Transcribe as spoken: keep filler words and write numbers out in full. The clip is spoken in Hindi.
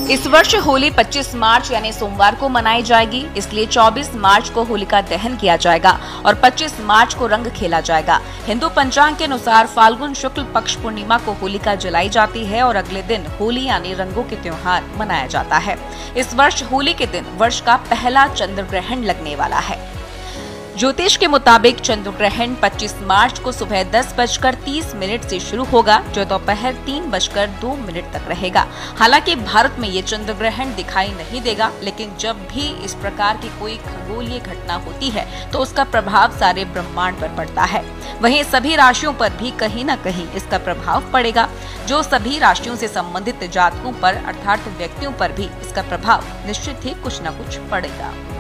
इस वर्ष होली पच्चीस मार्च यानी सोमवार को मनाई जाएगी, इसलिए चौबीस मार्च को होलिका दहन किया जाएगा और पच्चीस मार्च को रंग खेला जाएगा। हिंदू पंचांग के अनुसार फाल्गुन शुक्ल पक्ष पूर्णिमा को होलिका जलाई जाती है और अगले दिन होली यानी रंगों के त्योहार मनाया जाता है। इस वर्ष होली के दिन वर्ष का पहला चंद्र ग्रहण लगने वाला है। ज्योतिष के मुताबिक चंद्र ग्रहण पच्चीस मार्च को सुबह दस बजकर तीस मिनट से शुरू होगा, जो दोपहर तीन बजकर दो मिनट तक रहेगा। हालांकि भारत में ये चंद्र ग्रहण दिखाई नहीं देगा, लेकिन जब भी इस प्रकार की कोई खगोलीय घटना होती है तो उसका प्रभाव सारे ब्रह्मांड पर पड़ता है। वहीं सभी राशियों पर भी कहीं न कहीं इसका प्रभाव पड़ेगा, जो सभी राशियों से संबंधित जातकों पर अर्थात व्यक्तियों पर भी इसका प्रभाव निश्चित ही कुछ न कुछ पड़ेगा।